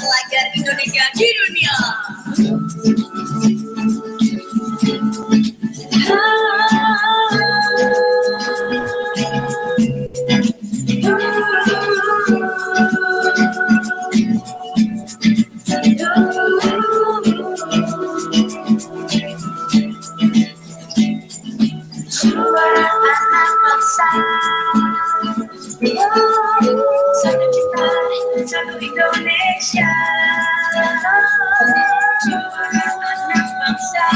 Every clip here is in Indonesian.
pelajar Indonesia di dunia. Suara anak bangsa, satu cita, satu Indonesia. Suara anak bangsa,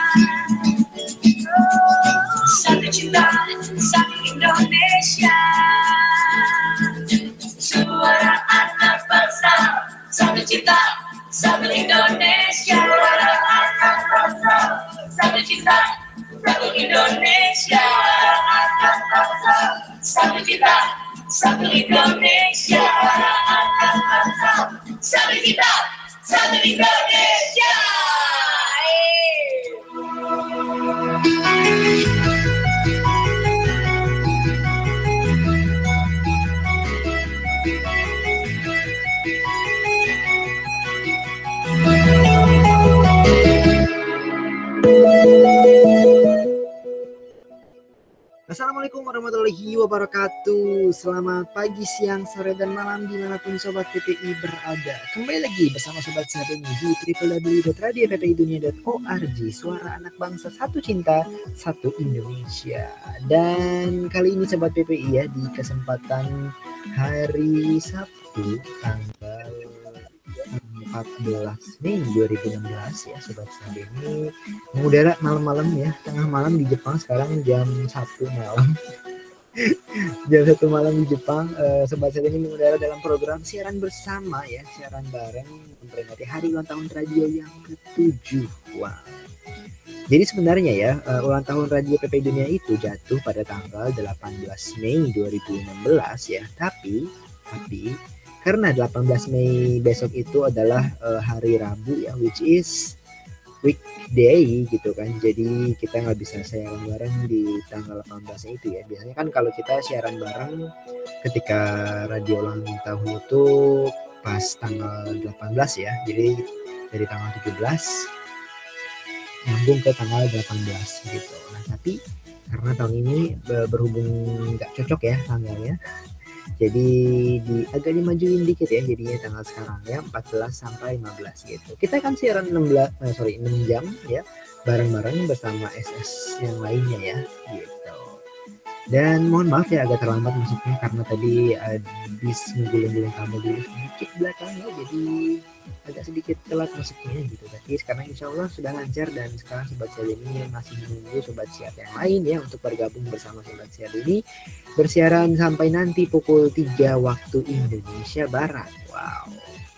satu cita, satu Indonesia. Suara anak bangsa, satu cita, satu Indonesia. Suara anak bangsa, satu cita, satu Indonesia. Satu cita, satu Indonesia. Satu cita, satu Indonesia. Assalamualaikum warahmatullahi wabarakatuh. Selamat pagi, siang, sore, dan malam dimanapun Sobat PPI berada. Kembali lagi bersama Sobat Siar ini di www.radioppdunia.org. Suara anak bangsa, satu cinta, satu Indonesia. Dan kali ini Sobat PPI ya, di kesempatan hari Sabtu tanggal 14 Mei 2016 ya Sobat Siar ini mengudara malam-malam ya, tengah malam di Jepang. Sekarang jam 1 malam jam 1 malam di Jepang. Sobat Siar ini mengudara dalam program siaran bersama ya, siaran bareng memperingati hari ulang tahun radio yang ke-7. Wow. Jadi sebenarnya ya, ulang tahun Radio PPI Dunia itu jatuh pada tanggal 18 Mei 2016 ya. Tapi karena 18 Mei besok itu adalah hari Rabu ya, which is weekday gitu kan. Jadi kita nggak bisa siaran bareng di tanggal 18 itu ya. Biasanya kan kalau kita siaran bareng ketika radio ulang tahun itu pas tanggal 18 ya. Jadi dari tanggal 17 nyambung ke tanggal 18 gitu. Nah tapi karena tahun ini berhubung nggak cocok ya tanggalnya, jadi agak dimajuin dikit ya, jadinya tanggal sekarang ya 14 sampai 15 gitu. Kita akan siaran 6 jam ya bareng-bareng bersama SS yang lainnya ya gitu. Dan mohon maaf ya agak terlambat masuknya karena tadi habis ngeguling-guling kamu dulu sedikit belakangnya, jadi agak sedikit telat masuknya gitu. Tapi sekarang insya Allah sudah lancar, dan sekarang Sobat Siar ini masih menunggu Sobat Siar yang lain ya untuk bergabung bersama Sobat Siar ini bersiaran sampai nanti pukul 3 waktu Indonesia Barat. Wow.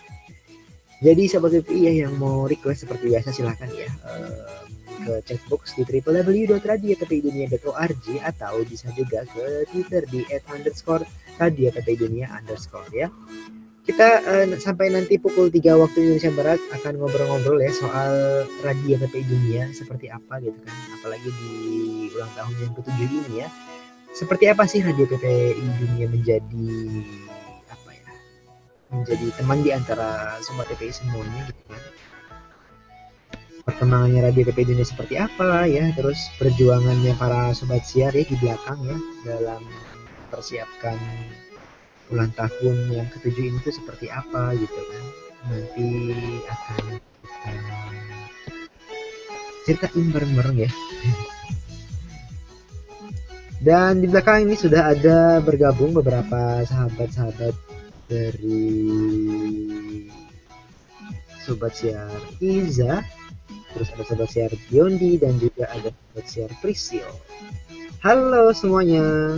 Jadi Sobat PPI ya yang mau request seperti biasa silahkan ya ke chatbox di www.radioppdunia.org atau bisa juga ke Twitter di @_radioppdunia_ ya. Kita sampai nanti pukul 3 waktu Indonesia Barat akan ngobrol-ngobrol ya soal Radio PPI Dunia seperti apa gitu kan. Apalagi di ulang tahun yang ke-7 ini ya. Seperti apa sih Radio PPI Dunia menjadi apa ya? Menjadi teman di antara Sobat PPI semuanya gitu kan. Perkembangannya Radio PPI Dunia seperti apa ya, terus perjuangannya para Sobat Siar ya di belakang ya dalam persiapkan ulang tahun yang ke-7 ini tuh seperti apa gitu kan. Nanti akan kita ceritain bareng-bareng ya. Dan di belakang ini sudah ada bergabung beberapa sahabat-sahabat dari Sobat Siar Iza, terus ada Sobat Siar Biondi, dan juga ada Sobat Siar Priscil. Halo semuanya.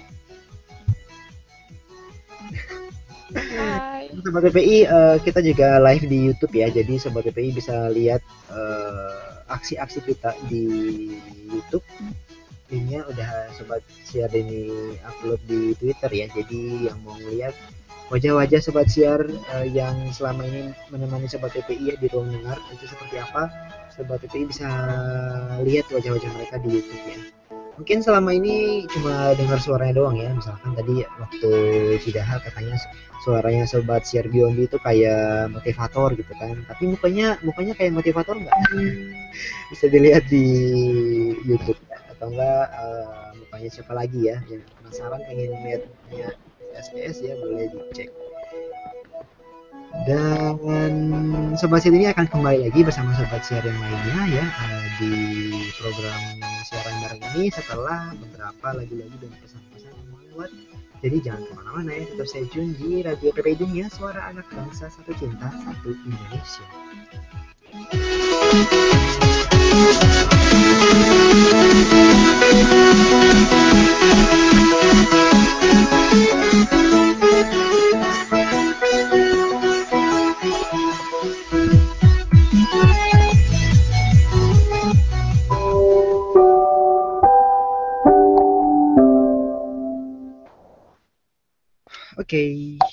Hai. Sobat PPI, kita juga live di YouTube ya. Jadi Sobat PPI bisa lihat aksi-aksi kita di YouTube. Linknya udah Sobat Siar ini upload di Twitter ya. Jadi yang mau lihat wajah-wajah Sobat Siar yang selama ini menemani Sobat PPI ya di ruang dengar itu seperti apa, Sobat PPI bisa lihat wajah-wajah mereka di YouTube ya. Mungkin selama ini cuma dengar suaranya doang ya. Misalkan tadi waktu Cidaha katanya suaranya Sobat Share Biondi itu kayak motivator gitu kan. Tapi mukanya kayak motivator nggak? Bisa dilihat di YouTube ya. Atau enggak mukanya siapa lagi ya yang penasaran pengen lihat mukanya SPS ya, boleh dicek. Dan Sobat Share ini akan kembali lagi bersama Sobat Share yang lainnya ya di program siaran bareng ini setelah beberapa lagu-lagu dan pesan-pesan yang mau lewat. Jadi jangan kemana-mana ya, tetap stay tune di Radio PPD ya, suara anak bangsa, satu cinta, satu Indonesia. Oke.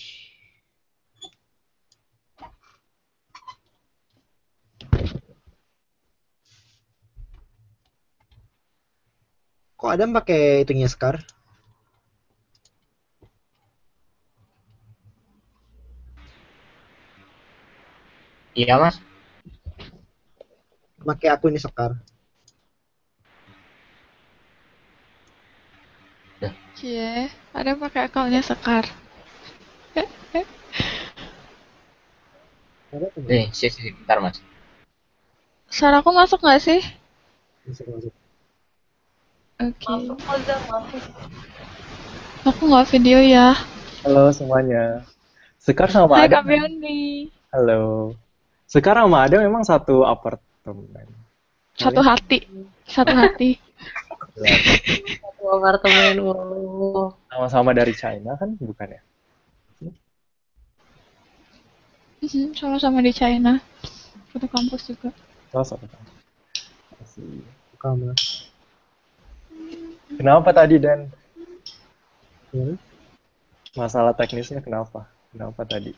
Kok Adam pakai itunya Scar? Iya mas. Pakai aku ini Scar. Cie, ada pakai akalnya Sekar. Sebentar mas. Suaraku masuk nggak sih? Masuk. Oke. Masuk. Aku nggak video ya. Halo semuanya. Sekar sama Hai Adam. Kak Biondi. Halo. Sekar sama Adam memang satu apartemen. Satu hati. Satu hati. Satu apartemen. Sama-sama dari China kan, bukan ya? Sama-sama di China. Satu kampus juga. Oh, satu kan. Masih. Kamu. Kenapa tadi Dan? Ya. Masalah teknisnya kenapa? Kenapa tadi?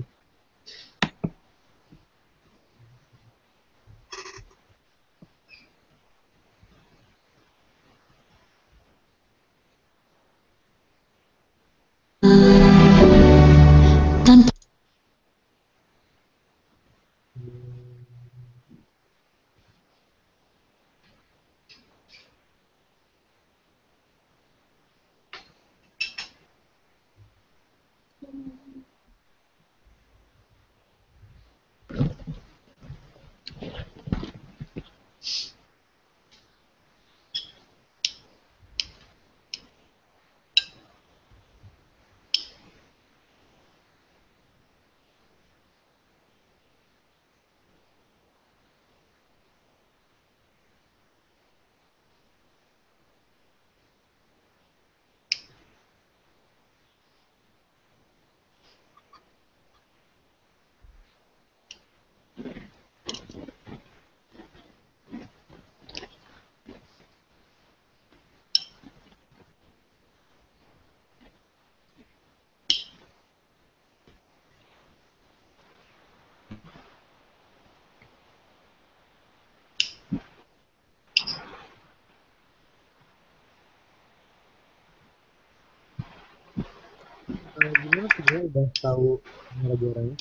Gimana sebenarnya udah tahu lagu orangnya?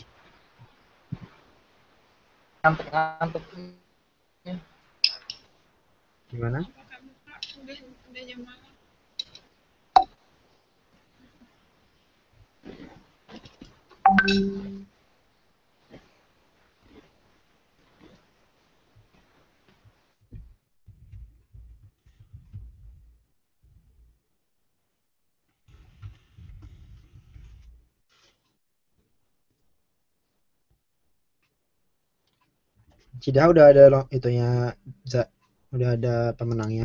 Ngantuk. Gimana? Cidah udah ada itunya, udah ada pemenangnya.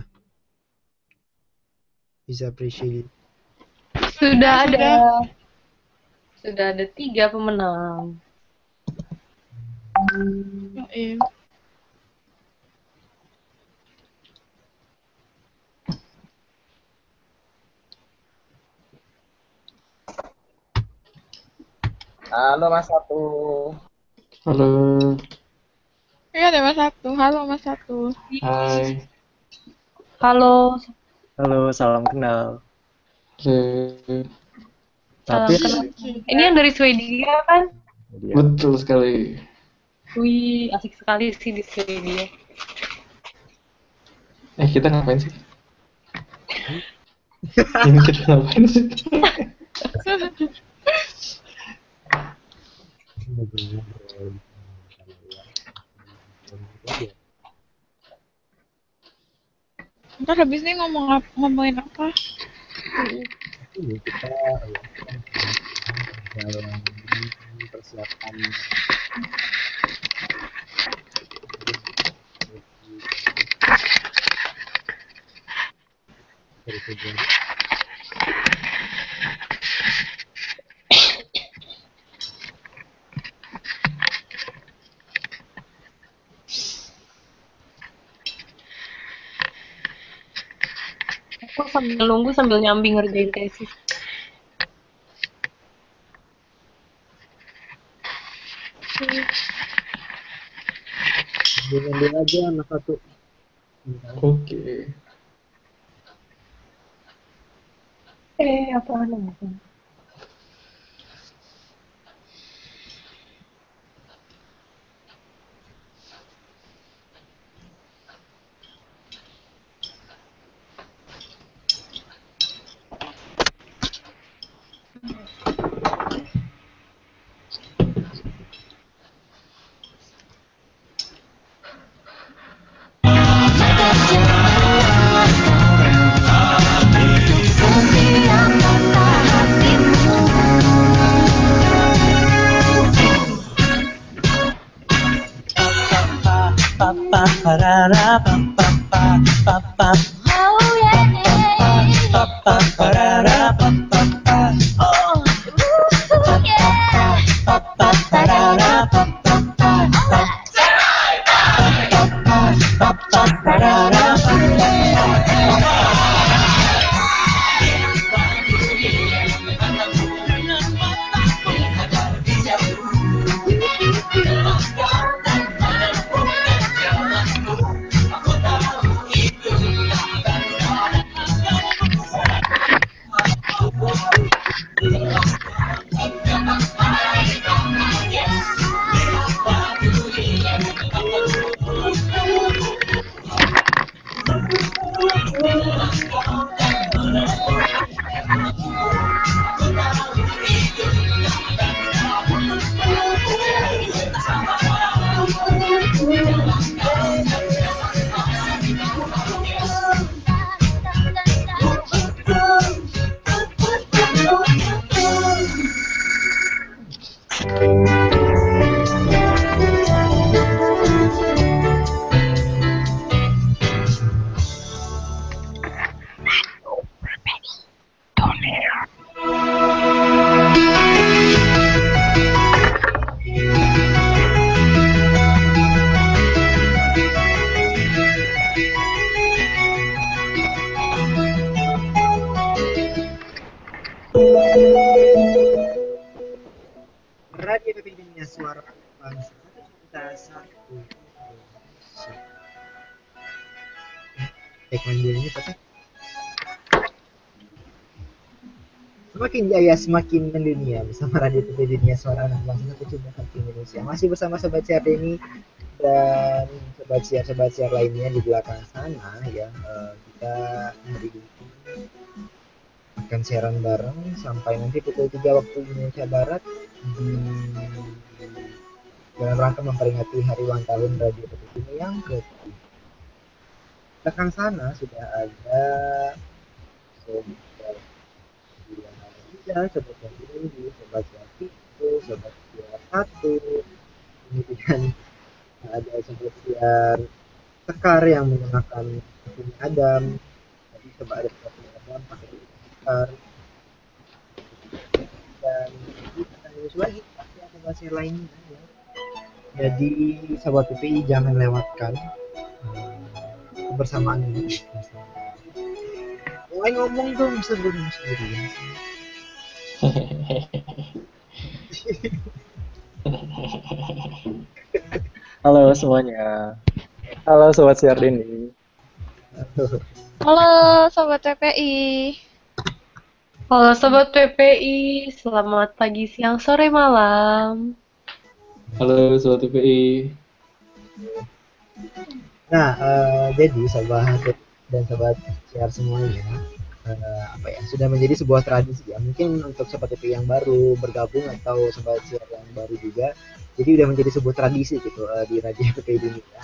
Is appreciated. Sudah ada 3 pemenang. Iya. Halo Mas Satu. Halo, Iya ada Mas Satu. Halo Mas Satu. hai. Halo. Halo, salam kenal. Oke, Salam Tapi kenal. Ini yang dari Swedia kan? dia. betul sekali. Wih, asik sekali sih di Swedia. Kita ngapain sih? Ini kita ngapain sih? Ngobrol-ngobrol. Ntar habis ini ngomongin apa? Ini kita jalan persiapan dari tujuan. Aku sambil nunggu sambil nyambi ngerjain tesis. Ambil aja anak satu. Oke. Apaan apa? Radio Pemimpinnya Suara Bangsa kita satu. Tagline dulunya apa? Semakin jaya semakin mendunia bersama Radio Pemimpinnya Suara Anak Bangsa satu cinta satu Indonesia. Masih bersama Sobat Siar ini dan sobat siar lainnya di belakang sana ya. Kita hari ini akan siaran bareng sampai nanti pukul 3 waktu Indonesia Barat di dalam rangka memperingati hari ulang tahun Radio Petitini yang ke-7. Belakang sana sudah ada sobat Siar sobat Siar sobat Siar itu, sobat Siar 1, kemudian ada sobat Siar Sekar yang menggunakan Bumi Adam. Tadi coba ada sobat Siar Adam pakai Sekar. Dan akan terus lagi pasti ada bahasa lainnya ya. Jadi sahabat PPI jangan lewatkan kebersamaan ini. Mulai ngomong dong sebelum sendiri. Halo semuanya. Halo Sobat Siar ini. Halo Sobat TPI. Halo Sobat PPI, selamat pagi, siang, sore, malam. Halo Sobat TPI. Nah, jadi sobat dan sobat share semuanya, apa ya, sudah menjadi sebuah tradisi ya. Mungkin untuk sobat TV yang baru bergabung atau sobat share yang baru juga, jadi udah menjadi sebuah tradisi gitu di Radio PPI Indonesia.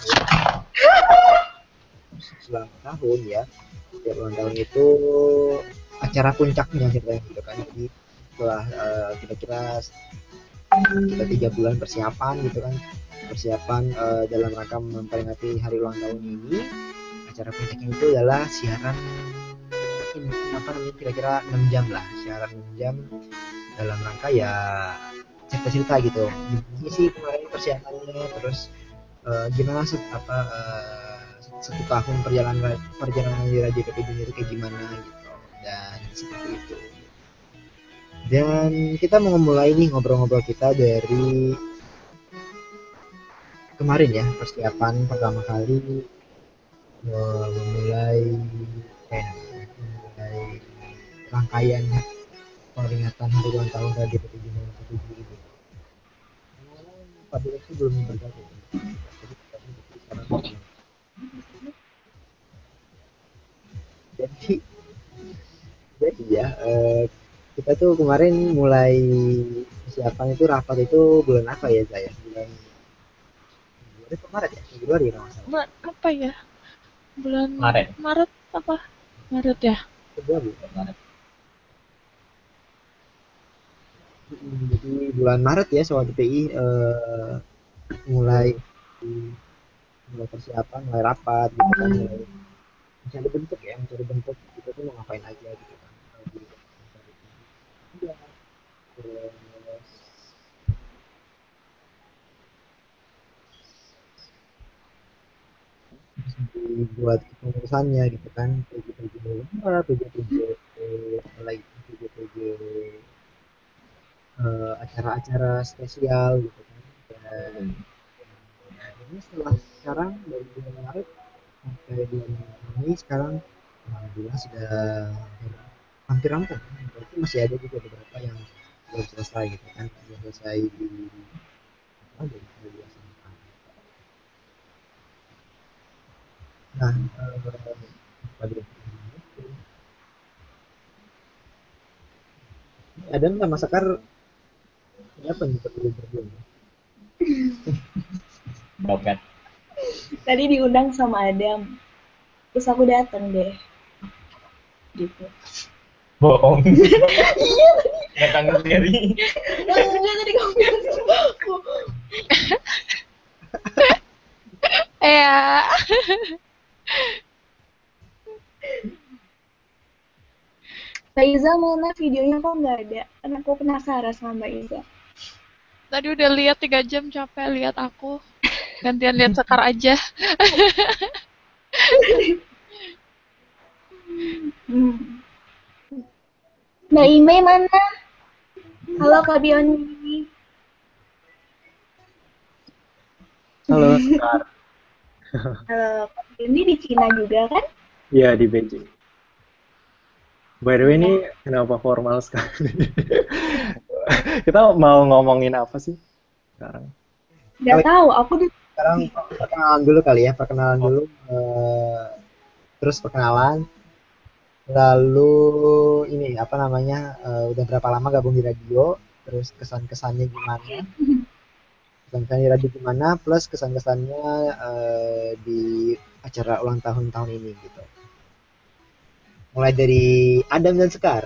Selama tahun ya, setiap ulang tahun itu acara puncaknya ceritanya gitu kan. Jadi setelah kira-kira kita 3 bulan persiapan gitu kan, persiapan dalam rangka memperingati hari ulang tahun ini. Acara puncaknya itu adalah siaran ini apa namanya, kira-kira 6 jam lah, siaran 6 jam dalam rangka ya cerita-cerita gitu. Gimana sih kemarin persiapannya, terus gimana satu tahun perjalanan di Radio PP Dunia itu kayak gimana gitu, dan seperti itu. Dan kita mau mulai nih ngobrol-ngobrol kita dari kemarin ya, persiapan pertama kali memulai memulai rangkaian peringatan hari ulang tahun Radio PPJ 97 ini. Pada itu belum bergabung. Jadi jadi ya, kita tuh kemarin mulai persiapan itu, rapat itu bulan apa ya saya? Bulan Maret ya, Februari kalau nggak salah. Apa ya? Bulan Maret. Maret apa? Maret ya? Februari. Jadi bulan Maret ya soal DPI mulai mulai persiapan, mulai rapat gitu kan, mulai mencari bentuk ya, mencari bentuk kita tuh mau ngapain aja gitu kan. Iya, terus dibuat kepengurusannya gitu kan, PJ-PJ lomba, PJ-PJ lagi, PJ-PJ acara-acara spesial gitu kan. Dan ini setelah sekarang dari bulan Maret sampai bulan ini sekarang alhamdulillah sudah hampir rampung. Berarti masih ada juga beberapa yang belum selesai gitu kan, belum selesai di apa, dilaksanakan. Nah, pada ada nggak Mas Sekar, apa nih perlu berdua? Dompet. Tadi diundang sama Adam, terus aku datang deh. Gitu. Bohong. Datang sendiri. Enggak, tadi kamu bilang sama aku. Ya. Mbak Iza mana videonya kok nggak ada? Kan aku penasaran sama Mbak Iza. Tadi udah lihat 3 jam, capek lihat aku. Gantian lihat Sekar aja. Mbak Ime mana? Halo Kak Bioni. Halo, Sekar. Halo Kak Bioni, di Cina juga kan? Iya, di Beijing. By the way, ini kenapa formal sekali? Kita mau ngomongin apa sih sekarang? Nggak tahu, aku Sekarang perkenalan dulu kali ya, perkenalan dulu, terus perkenalan, lalu ini apa namanya, udah berapa lama gabung di radio, terus kesan-kesannya gimana, kesan-kesan di radio gimana, plus kesan-kesannya di acara ulang tahun ini gitu. Mulai dari Adam dan Sekar.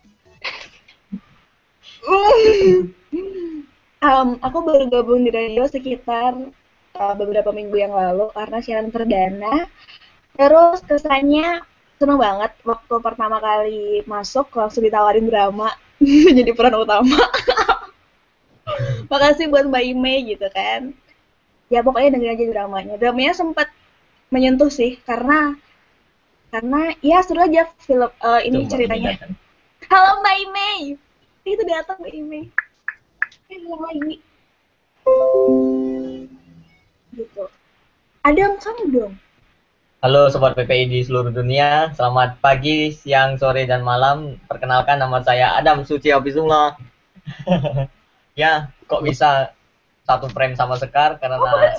Aku baru gabung di radio sekitar beberapa minggu yang lalu karena siaran perdana. Terus kesannya seneng banget waktu pertama kali masuk langsung ditawarin drama jadi peran utama. Makasih buat Mbak Ime gitu kan. Ya pokoknya dengerin aja dramanya. Dramanya sempat menyentuh sih karena ya seru aja film ini Coba ceritanya. datang. Halo Mbak Ime. Itu datang Mbak Ime. Halo lagi. Gitu. Adam kamu dong. Halo Sobat PPI di seluruh dunia, selamat pagi, siang, sore, dan malam. Perkenalkan nama saya Adam Suci Abisullah. Ya, kok bisa satu frame sama Sekar karena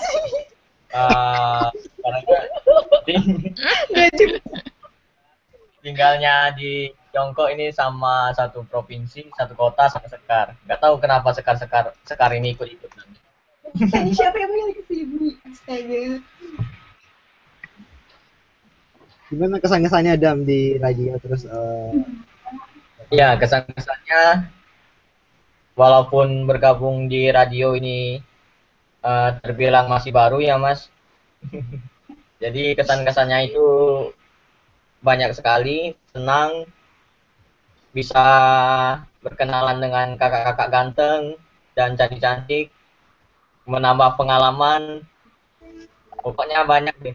tinggalnya di Tiongkok ini sama satu provinsi, satu kota sama Sekar. Nggak tahu kenapa Sekar ini ikut-ikutan. Siapa yang bilang ke sini? Astaga. Gimana kesan-kesannya Adam di radio terus Ya, kesan-kesannya walaupun bergabung di radio ini terbilang masih baru ya Mas. Jadi kesan-kesannya itu banyak sekali, senang, bisa berkenalan dengan kakak-kakak ganteng dan cantik-cantik, menambah pengalaman, pokoknya banyak deh.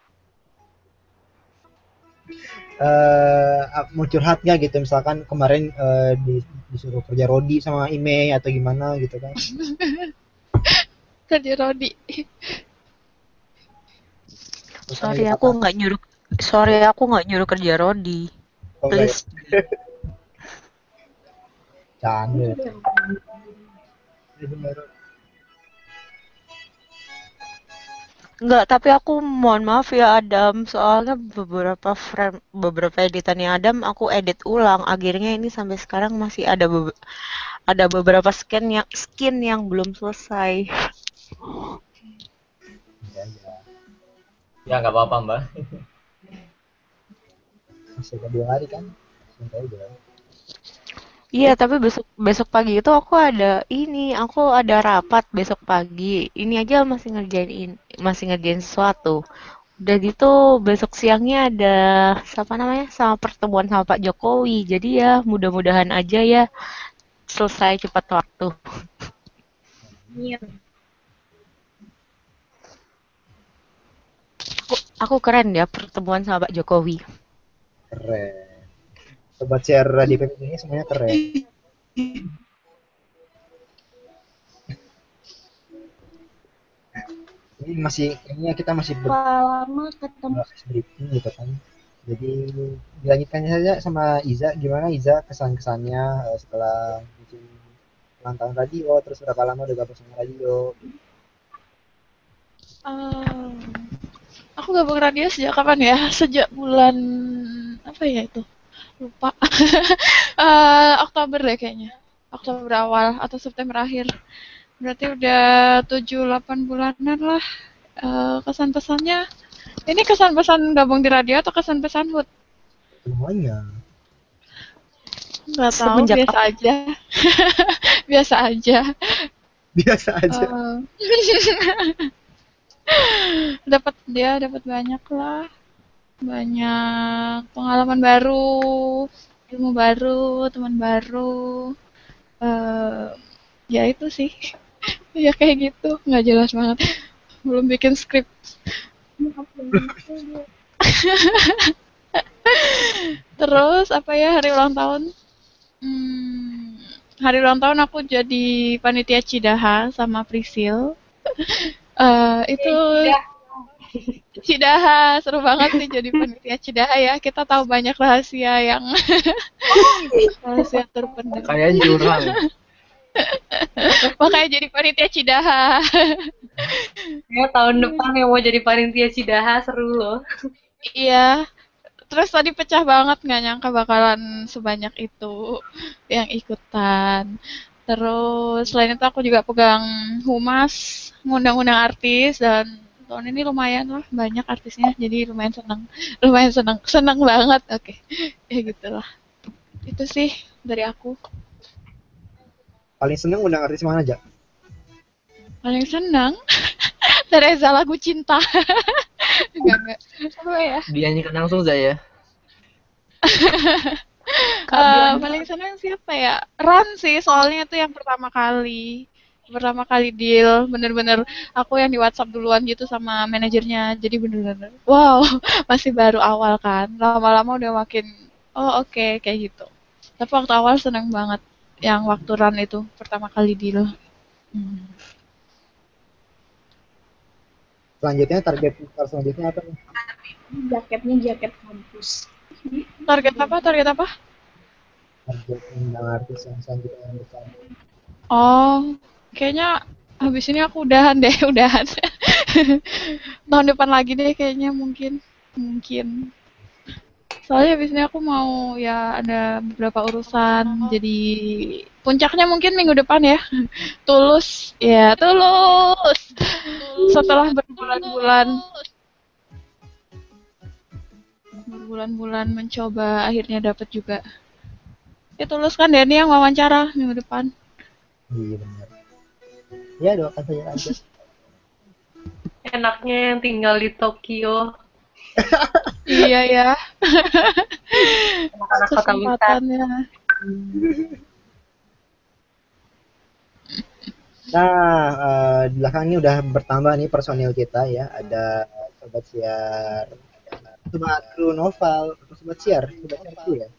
mau curhat nggak gitu misalkan kemarin disuruh kerja Rodi sama Ime atau gimana gitu kan? Kerja Rodi. Sorry aku nggak nyuruh kerja Rodi. Oh, enggak ya? Please. Canda. Enggak, tapi aku mohon maaf ya Adam, soalnya beberapa editannya Adam aku edit ulang. Akhirnya ini sampai sekarang masih ada beberapa skin yang belum selesai. Ya nggak apa-apa Mbak. Masih ada 2 hari kan? Santai aja. Iya, tapi besok pagi itu aku ada rapat besok pagi. Ini aja masih ngerjain sesuatu. Udah gitu besok siangnya ada sama pertemuan sama Pak Jokowi. Jadi ya mudah-mudahan aja ya selesai cepat waktu. Iya. Aku keren ya pertemuan sama Pak Jokowi. Keren. Sobat share di PPI ini semuanya keren. Ini kita masih lama ketemu briefing gitu kan. Jadi dilanjutkan saja sama Iza, gimana Iza kesan-kesannya setelah bikin ulang tahun radio, terus berapa lama udah gabung sama radio? Aku gabung radio sejak kapan ya? Sejak bulan apa ya itu? Lupa. Oktober deh kayaknya. Oktober awal atau September akhir. Berarti udah 7-8 bulanan lah. Kesan-pesannya. Ini kesan-pesan gabung di radio atau kesan-pesan Hud? Semuanya. Nggak tahu, biasa aja. Biasa aja. Biasa aja. Dapat banyak lah. Banyak pengalaman baru, ilmu baru, teman baru. Ya itu sih. Ya kayak gitu, nggak jelas banget. Belum bikin skrip. Terus apa ya, hari ulang tahun? Hari ulang tahun aku jadi panitia Cidaha sama Prisil. Itu Cidaha seru banget sih jadi panitia Cidaha ya. Kita tahu banyak rahasia yang rahasia terpendam. Kayak jurang. Makanya jadi panitia Cidaha. Ya tahun depan yang mau jadi panitia Cidaha seru loh. Iya. Terus tadi pecah banget, nggak nyangka bakalan sebanyak itu yang ikutan. Terus selain itu aku juga pegang humas, ngundang-undang artis, dan tahun ini lumayan lah banyak artisnya, jadi lumayan senang banget. Oke. Ya gitulah. Itu sih dari aku. Paling seneng undang artis mana aja? Paling senang Teresa lagu cinta. Enggak. Apa ya? Dinyanyikan langsung Zaya. Paling senang siapa ya? Ran sih, soalnya itu yang pertama kali deal, bener-bener aku yang di WhatsApp duluan gitu sama manajernya, jadi bener-bener wow, masih baru awal kan, lama-lama udah makin oke, kayak gitu. Tapi waktu awal seneng banget yang waktu Ran itu pertama kali deal. Selanjutnya target selanjutnya apa nih? jaketnya jaket kampus. Target apa? Target apa? Target undang artis yang selanjutnya yang besar. Oh, kayaknya habis ini aku udahan deh, udahan. Tahun depan lagi deh kayaknya mungkin. Mungkin. Soalnya habis ini aku mau ya ada beberapa urusan. Jadi puncaknya mungkin minggu depan ya. Tulus, ya tulus. Setelah berbulan-bulan mencoba akhirnya dapat juga. Ya tulus kan Denny yang wawancara minggu depan. Iya benar. Ya doakan saja aja. Enaknya yang tinggal di Tokyo. Iya ya, Anak-anak kota besar. kesempatannya. Nah, di belakang ini udah bertambah nih personil kita ya. Ada sobat siar, sobat kru Noval, sobat siar kru ya.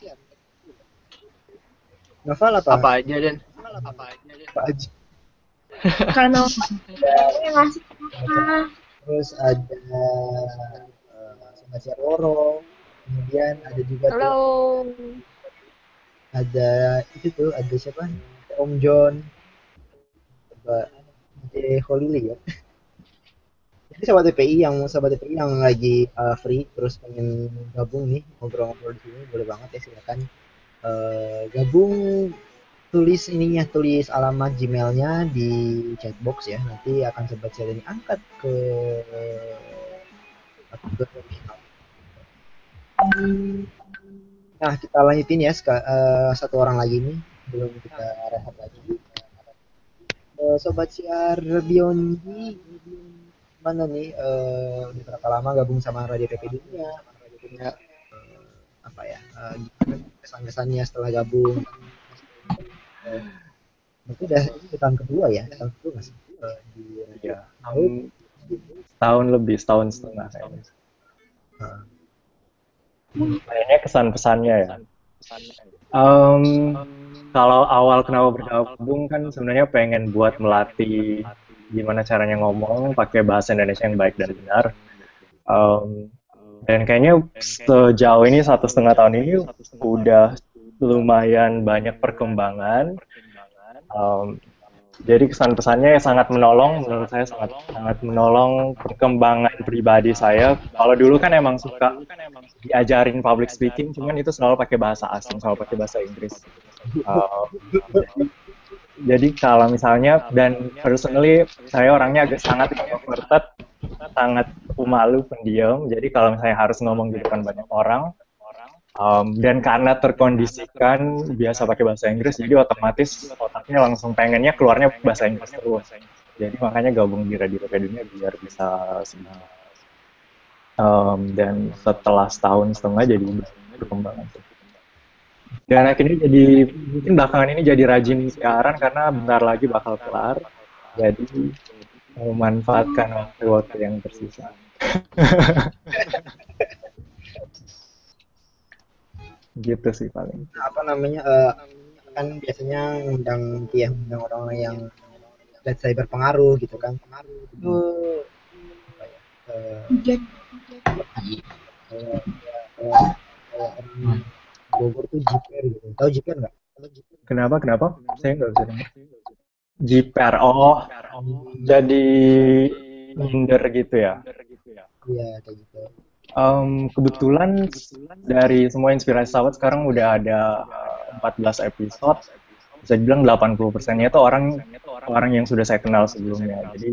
Noval apa? Apa aja Den? Apa aja. Karena yang ngasih Terus ada sobat siar Roro. Kemudian ada juga Halo. ada itu tuh ada siapa? Om John. Holili ya. Jadi sobat TPI yang lagi free terus pengen gabung nih ngobrol-ngobrol di sini boleh banget ya silakan gabung tulis alamat Gmailnya di chatbox ya nanti akan sobat saya ini angkat ke Nah kita lanjutin ya satu orang lagi nih belum kita rehat lagi. Sobat siar Biondi mana nih udah berapa lama gabung sama Radio PP Dunia punya apa ya kesan-kesannya setelah gabung itu udah tahun kedua ya tahun kedua nggak sih Iya. Setahun setengah kayaknya. Kayaknya kesan-pesannya ya. Kalau awal kenapa bergabung kan sebenarnya pengen buat melatih gimana caranya ngomong pakai bahasa Indonesia yang baik dan benar. Dan kayaknya sejauh ini 1,5 tahun ini udah lumayan banyak perkembangan. Jadi kesan-pesannya sangat menolong, menurut saya sangat menolong perkembangan pribadi saya. Kalau dulu kan emang suka diajarin public speaking, cuman itu selalu pakai bahasa asing, selalu pakai bahasa Inggris. Jadi kalau misalnya, dan personally saya orangnya agak sangat introverted, sangat pemalu, pendiam. Jadi kalau misalnya harus ngomong di depan banyak orang, dan karena terkondisikan biasa pakai bahasa Inggris, jadi otomatis otaknya langsung pengennya keluarnya bahasa Inggris terus. Jadi makanya gabung di Radio PP Dunia biar bisa semua. Dan setelah 1,5 tahun jadi berkembang. Dan akhirnya mungkin belakangan ini jadi rajin siaran karena bentar lagi bakal kelar. Jadi memanfaatkan waktu yang tersisa. Gitu sih paling. Apa namanya kan biasanya undang orang yang let's say berpengaruh gitu kan itu Bogor tuh JPR gitu tahu JPR nggak? Kenapa saya nggak bisa dengar. JPR jadi minder gitu ya? Iya kayak gitu. Kebetulan dari semua inspirasi sahabat sekarang udah ada 14 episode, bisa dibilang 80%-nya itu orang yang sudah saya kenal sebelumnya. Jadi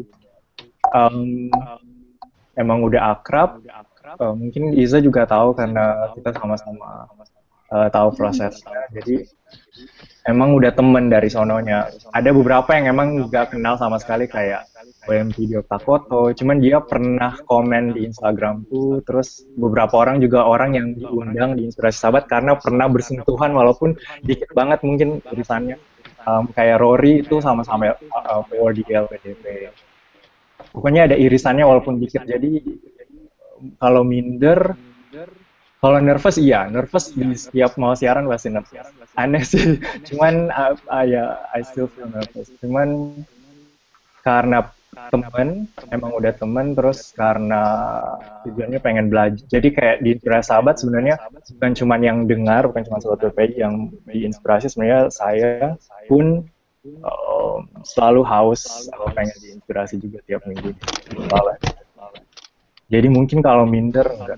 emang udah akrab. Mungkin Iza juga tahu karena kita sama-sama tahu prosesnya. Jadi emang udah temen dari sononya. Ada beberapa yang emang nggak kenal sama sekali kayak Video Takoto, cuman dia pernah komen di Instagramku, terus beberapa orang juga orang yang diundang di Inspirasi Sahabat karena pernah bersentuhan walaupun dikit banget mungkin tulisannya. Kayak Rory itu sama-sama PODL, PDP. Pokoknya ada irisannya walaupun dikit, jadi kalau minder, kalau nervous di setiap mau siaran pasti nervous. Aneh sih, cuman I still feel nervous. Cuman karena temen, emang udah temen, terus karena tujuannya pengen belajar. Jadi kayak di Inspirasi Sahabat sebenarnya bukan cuma yang dengar, bukan cuma Sobat PPI yang diinspirasi, sebenarnya saya pun selalu haus atau pengen diinspirasi juga tiap minggu. Jadi mungkin kalau minder enggak.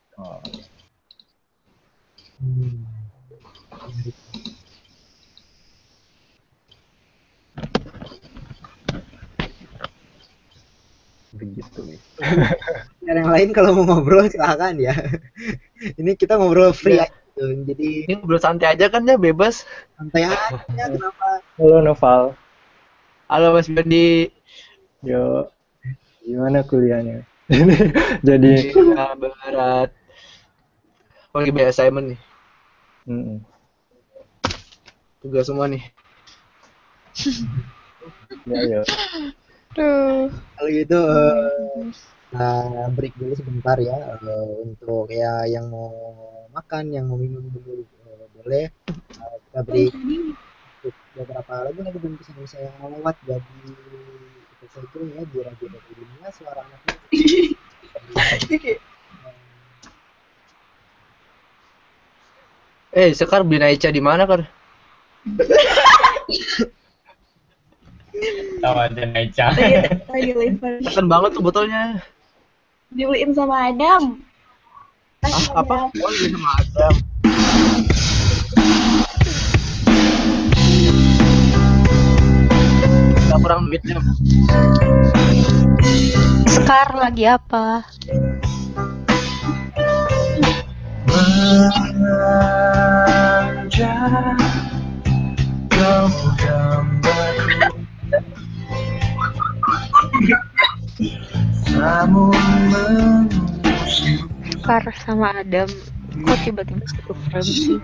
Begitu. Yang lain kalau mau ngobrol silakan ya. Ini kita ngobrol free aja gitu. Jadi Ini ngobrol santai aja kan ya, bebas. santai aja. Kenapa? Halo Noval. Halo Mas Bandi. Yo. Gimana kuliahnya? Jadi Berat. Lagi banyak assignment nih. Tugas semua nih. ya. Aduh. Kalau gitu break dulu sebentar ya untuk ya yang mau makan, yang mau minum dulu boleh. Kita break untuk beberapa lagu belum bisa yang lewat, jadi kita saja ya di Radio Dunia Suara Anak Muda. Sekar beli Aicha di mana, Kar? Sama aja Aicha. Lagi liver. Tekan banget tuh botolnya. Dibeliin sama Adam. Apa? Oh, beli sama Adam. Gak kurang duitnya. Sekar lagi apa? Sekar sama Adam. Kok tiba-tiba satu frame sih?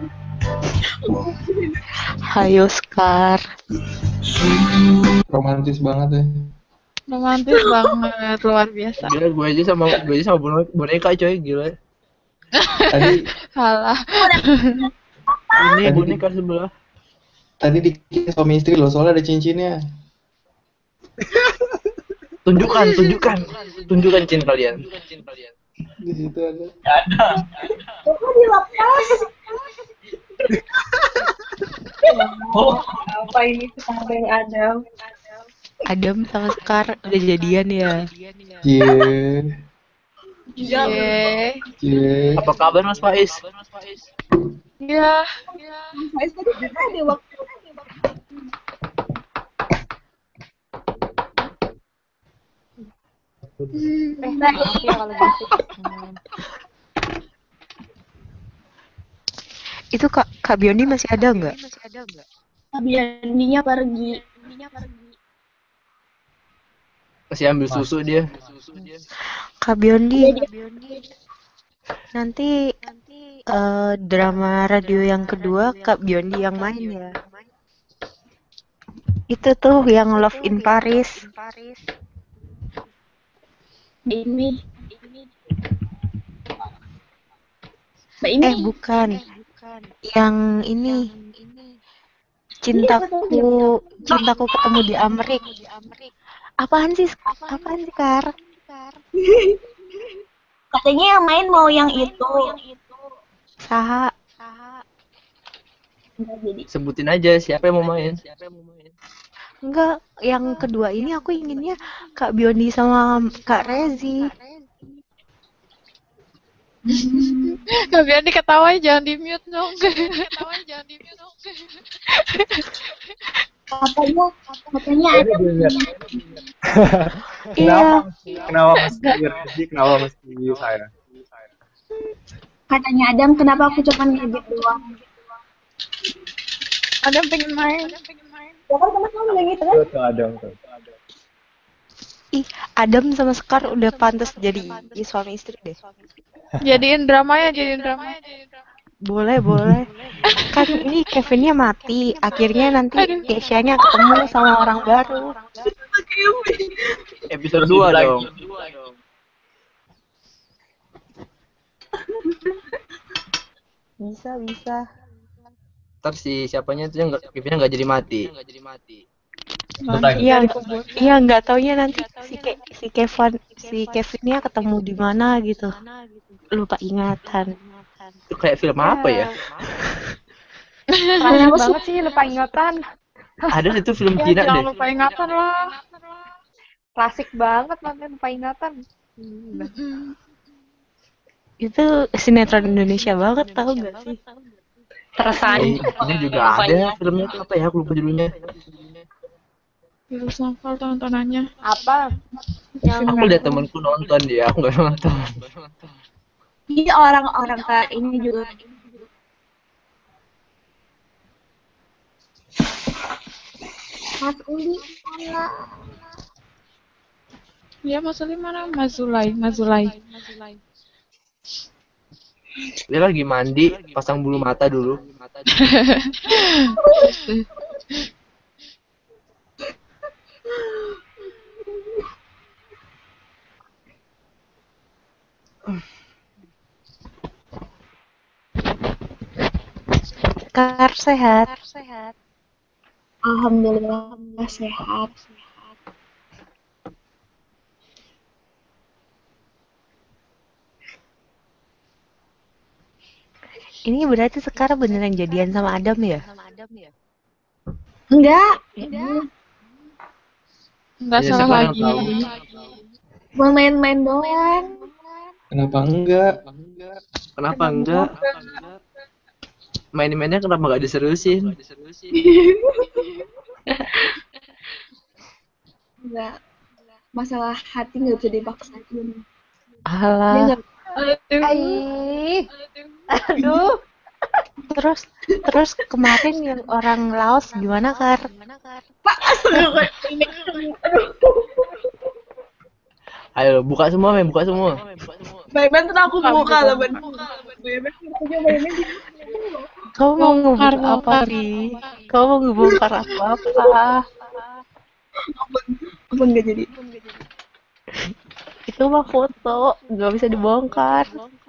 Hayo Sekar. Romantis banget ya. Romantis banget, luar biasa. Gila, gue aja sama boneka coy, gila. Tadi Salah. Ini boneka sebelah. tadi dikira suami istri loh, soalnya ada cincinnya. Tunjukkan cin kalian. Di situ ada. Kok dilepas? Apa ini sampai Adam? Adam sama Sekar udah jadian ya? Cie. Yeay. Apa kabar Mas Faiz? Iya. Mas tadi juga ada waktu. Itu Kak Biondi masih ada nggak? Biandinya pergi. Masih ambil susu dia. Kak Biondi, nanti drama radio yang kedua Kak Biondi yang main ya. Itu tuh yang Love in Paris. Ini. Mbak ini. Bukan. Yang ini. Cintaku ketemu di Amerika. Apaan sih Kar? Katanya yang main mau yang itu. Saha. Enggak jadi. Sebutin aja siapa yang mau main. Enggak, yang kedua ini aku inginnya Kak Biondi sama Kak Rezi. Kalian diketawain, jangan di mute dong. Katanya ada. Iya. Kenapa mesti saya? Katanya Adam, kenapa aku cuma ngejek doang? Ada pengen main. Ya kan teman kamu bilang gitu kan? Itu Adam tuh. Ih, Adam sama Sekar udah pantas jadi suami istri deh. Jadiin drama. Boleh. Kan ini Kevinnya mati, akhirnya nanti Keisha-nya ketemu sama orang baru. Episode 2 dong. Bisa. Ntar si siapanya itu yang Kevinnya nggak jadi mati. Langsung Iya, dari kubur. iya nggak taunya nanti si Kevinnya ketemu di mana gitu. Lupa ingatan. Itu kayak film apa ya? Klasik banget sih, lupa ingatan. Ada itu film Ya Cina jangan deh. lupa ingatan lah. Klasik banget nanti lupa ingatan. Itu sinetron Indonesia banget tahu nggak sih? Tersaing. Ini juga ada filmnya itu apa ya? Aku lupa judulnya. Virus novel tontonannya. Apa? Yang Aku lihat temanku nonton dia, aku nggak nonton. Ini orang-orang kayak ini juga. Mas Uli mana? Iya Mas Uli mana? Mazulai. Dia lagi mandi, pasang bulu mata dulu. Kar sehat. Alhamdulillah sehat. Ini berarti sekarang beneran jadian sama Adam ya? Enggak. Enggak Ya, salah sekarang lagi. tahu. Mau main-main doang. Kenapa enggak? Kenapa enggak? Main-mainnya kenapa nggak diseriusin? Enggak. Masalah hati nggak bisa dipaksain. Dia Alah. nggak. Aih. Aduh. Terus kemarin yang orang Laos gimana Kar? Ayo buka semua, buka semua. Main-main tuh aku buka lah, Ben. Kamu mau ngebongkar Bongkar, apa sih? Kamu mau ngebongkar apa? Apa nggak jadi? Itu mah foto, nggak bisa dibongkar.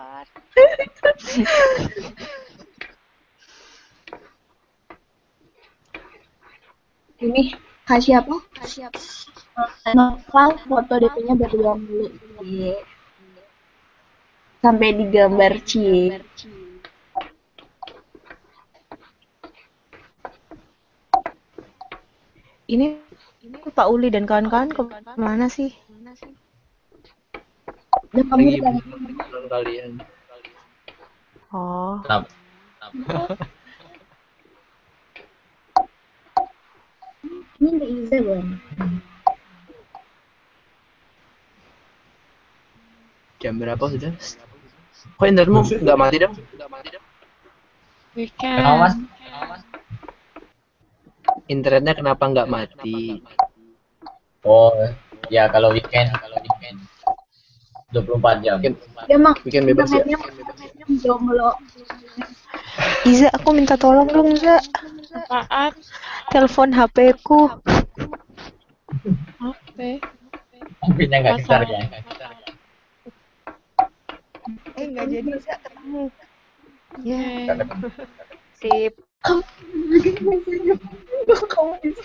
Ini kasih apa? Novel foto DP-nya berdua dulu. Iya. Sampai digambar cie. Ini Pak Uli dan kawan-kawan kemana sih? Dan kamu Lagi ditanya, nonton kalian. Oh, Kenapa? ini nggak Iza bang. Jam berapa sudah? Kok internetmu nggak mati dong? Weekend. Kenapa Mas? Internetnya kenapa nggak mati? Oh, ya kalau weekend 24 jam. Dia mah Weekend bebas ya? internetnya jomblo. Iza, aku minta tolong dong, Iza. Apaan? Telepon HP-ku. Apa? Mungkinnya nggak besar ya. Nggak jadi, Iza, ketemu. Ya, Oke. sip. Kamu bisa.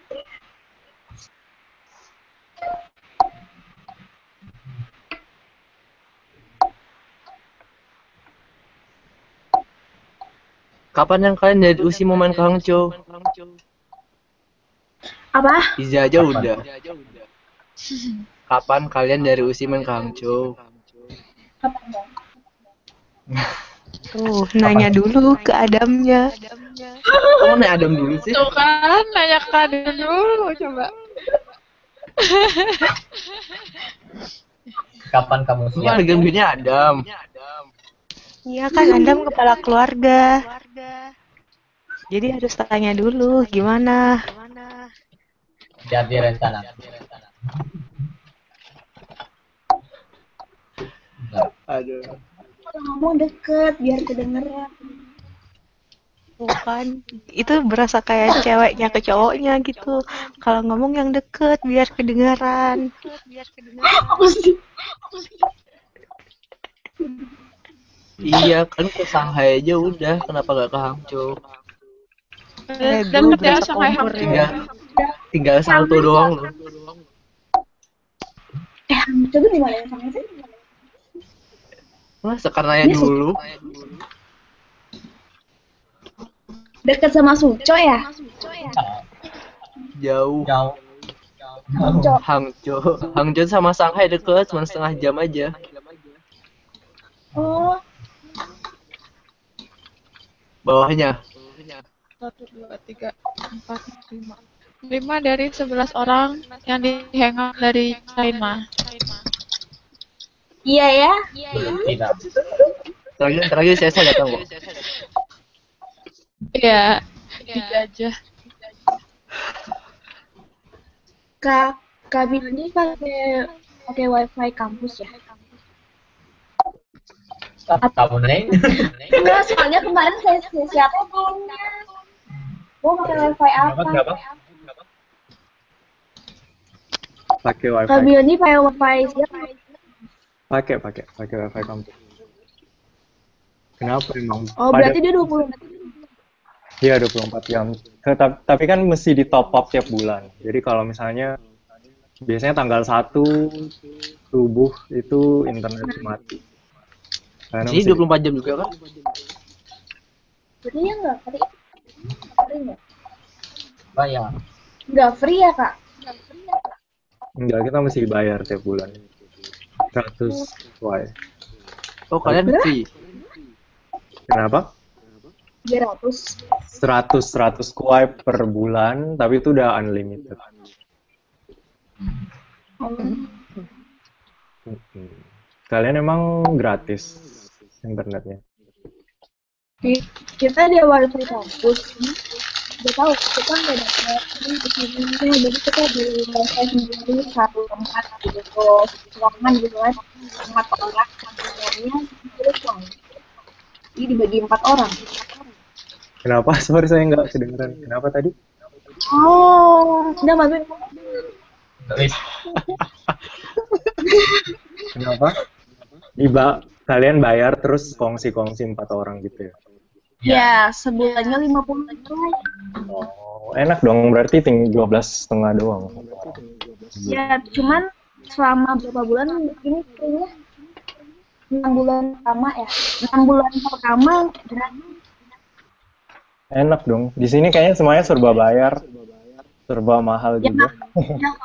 Kapan yang kalian dari USI mau main ke Hangzhou? Apa? Iza aja Kapan? udah. Kapan kalian dari USI main ke Hangzhou? Tuh, nanya dulu ke Adamnya. Kamu naik Adam dulu sih? Tuh kan, nanya ke Adem dulu coba. Kapan kamu Lu siap? kan gembirnya Adam. Iya kan, Adam kepala keluarga. Jadi harus tanya dulu, gimana? Jadi rencana. Aduh. Ngomong deket biar kedengeran. Bukan, itu berasa kayak ceweknya ke cowoknya gitu. Kalau ngomong yang deket biar kedengeran. Apa sih? Iya kan ke Shanghai aja udah, kenapa gak ke Hangzhou? Dan Dulu ya berasa Shanghai kompor Hangzhou. Iya. Tinggal salto doang loh. Coba di mana yang sama sih? Masa karenanya Ini dulu. Dekat sama Suco ya? Jauh. Jauh. Hangzhou sama Shanghai deket, cuma setengah jam aja. Oh, Bawahnya. 1, 2, 3, 4, 5. 5 dari 11 orang yang di hangout dari China. iya ya. Tidak. Terakhir saya datang kok. Iya, 3 aja. Kak Bindi pakai wifi kampus ya? Kamu Neng? Enggak, soalnya kemarin saya tanya. Mau pakai wifi apa? Kenapa? Pakai wifi. Kak Bindi pakai wifi siapa? Pakai wifi kampus. Kenapa emang? Oh, berarti dia 20. Iya 24 jam. Tapi kan mesti di top up tiap bulan. Jadi kalau misalnya biasanya tanggal 1 subuh itu internet mati. Karena Jadi 24 jam juga kan? Berarti ya nggak free? Free nggak? Bayar. Nggak free ya, Kak? enggak, kita mesti bayar tiap bulan. 100 Y. Oh, kalian free. Kenapa? 300. 100 kuai per bulan, tapi itu udah unlimited. Kalian emang gratis internetnya? Kita di wifi kampus. Udah tahu, kita nggak dapat ini di sini. Jadi kita di wifi sendiri satu tempat gitu, ruangan gitu kan, 4 orang sebenarnya terus uang. Ini dibagi 4 orang. Kenapa? Sorry, saya nggak kedengeran. Kenapa tadi? Oh, udah bantuin. Kenapa? Kalian bayar terus kongsi-kongsi 4 orang gitu ya? Ya, sebulannya 50 ribu. Oh, enak dong. Berarti tinggal 12,5 doang. Ya, cuman selama berapa bulan ini kayaknya 6 bulan pertama ya. 6 bulan pertama gratis. Enak dong. Di sini kayaknya semuanya serba bayar, serba mahal juga. Ya,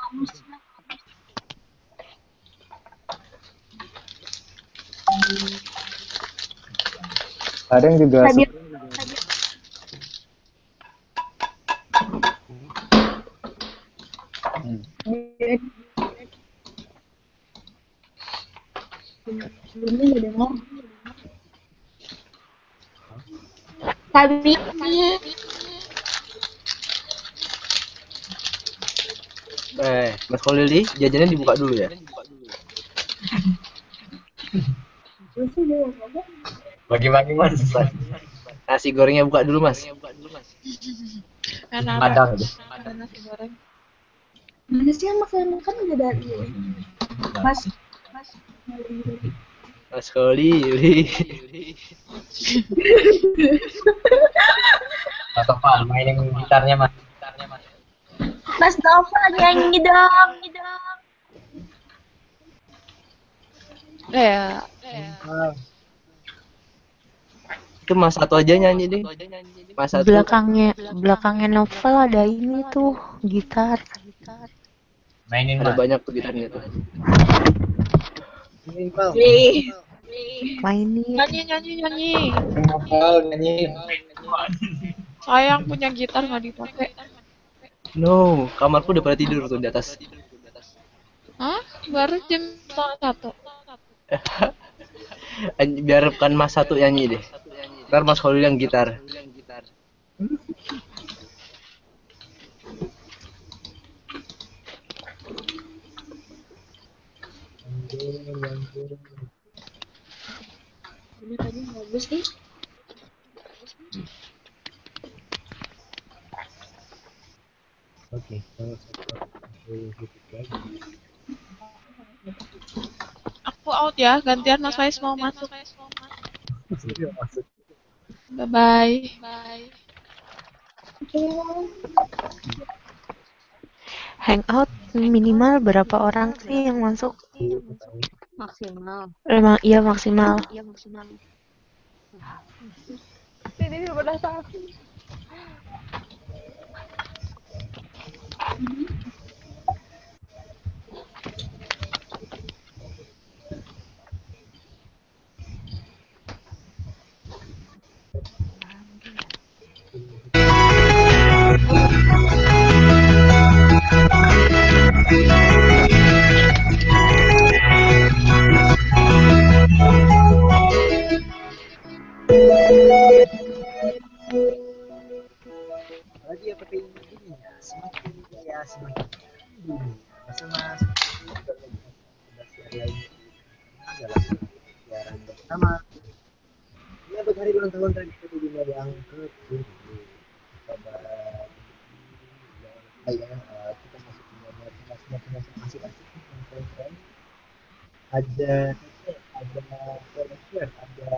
Kadang juga sebelumnya nggak dengar. Tapi Mas Kholili, jajannya dibuka dulu ya. Bagi-bagi Mas. Nasi gorengnya buka dulu Mas. Padang aja. Ada nasi goreng. mana sih yang makan udah dari Mas Mas Kholili. Mas Topan mainin gitarnya Mas. Mas Nova nyanyi dong. Ya. Itu Mas satu aja nyanyi deh. Mas satu. Belakangnya novel ada ini tuh gitar. Mainin Ada Mas. banyak tuh gitarnya tuh. Mainin. Nyanyi. Nyanyi. Sayang punya gitar nggak dipakai. No, kamarku udah pada tidur tuh di atas. Hah? Baru jam 1. Biarkan Mas satu nyanyi deh. Ntar Mas Kholili yang gitar. Ini tadi bagus nih. Oke, Aku out ya, gantian Mas Faiz mau masuk. Bye-bye. Hangout minimal berapa orang sih yang masuk? Maksimal. Emang iya maksimal. Ini udah tahu. Apalagi ya PPI ini ya semakin dunia bersama siaran adalah siaran bersama ya buat hari ulang tahun Radio PPI Dunia yang ke-7. Kabar ya kita masuk ke masing-masing yang keren-keren. Ada volunteer, ada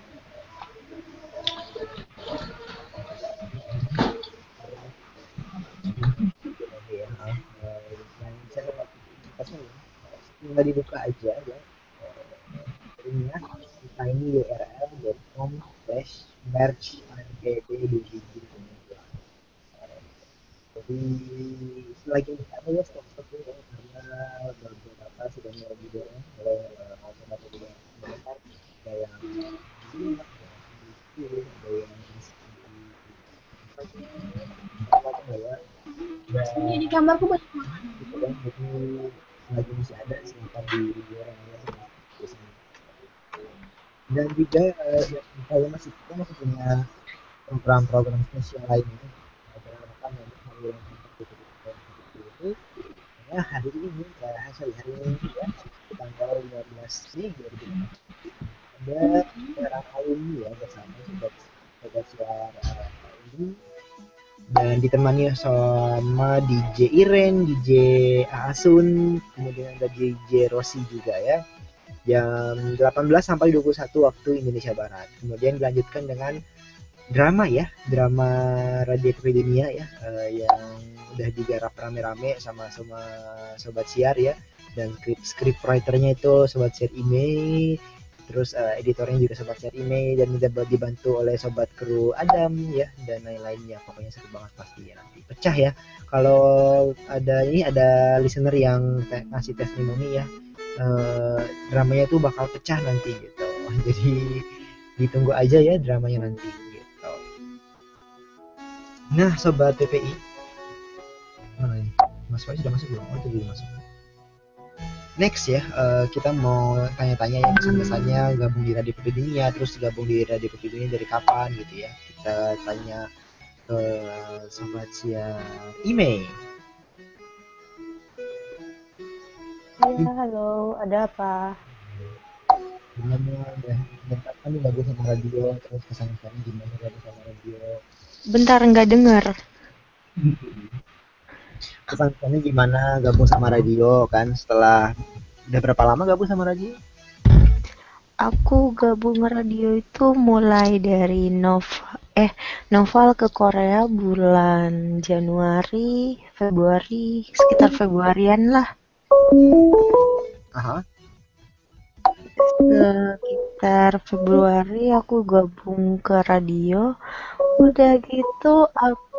yang saya tinggal dibuka aja ya linknya kita ini url.com/merch jadi selagi ada ya stop ya karena beberapa sudah mulai didorong oleh masyarakat juga mendengar ada yang ada yang macam ya Ini di kamarku banyak gitu kan jadi selagi masih ada silakan di orang dan juga kalau kita masih punya program-program spesial lainnya rekan yang hari ini ya hari ini ya tanggal 15 Mei 2020 ada perang alumni ya bersama sobat siar ini dan ditemani sama DJ Iren, DJ Asun, kemudian ada DJ Rossi juga ya. Jam 18 sampai 21 waktu Indonesia Barat. Kemudian dilanjutkan dengan drama Radio PPI Dunia ya yang udah digarap rame-rame sama sobat siar ya. Dan script writernya itu sobat siar Ime, terus editornya juga sobat siar Ime dan dibantu oleh sobat kru Adam ya dan lain-lainnya. Pokoknya seru banget pasti ya nanti. Pecah ya. Kalau ada listener yang ngasih testimoni ya. Dramanya itu bakal pecah nanti gitu. Jadi ditunggu aja ya dramanya nanti gitu. Nah, sobat PPI. Mana ini? Mas Faiz sudah masuk belum? Oh, itu belum masuk. Next ya, kita mau tanya-tanya ya kesan-kesannya gabung di Radio PPI Dunia, terus gabung di Radio PPI Dunia dari kapan gitu ya. Kita tanya ke sobat siar Ime. Iya, halo, ada apa? Gimana udah kapan nih gabung sama radio, terus kesan-kesannya gimana gabung sama radio? Bentar, nggak dengar. Kesan-kesannya gimana gabung sama radio kan setelah udah berapa lama gabung sama radio? Aku gabung radio itu mulai dari Noval ke Korea bulan Januari, Februari, sekitar Februarian lah. Aha. Sekitar Februari aku gabung ke radio. Udah gitu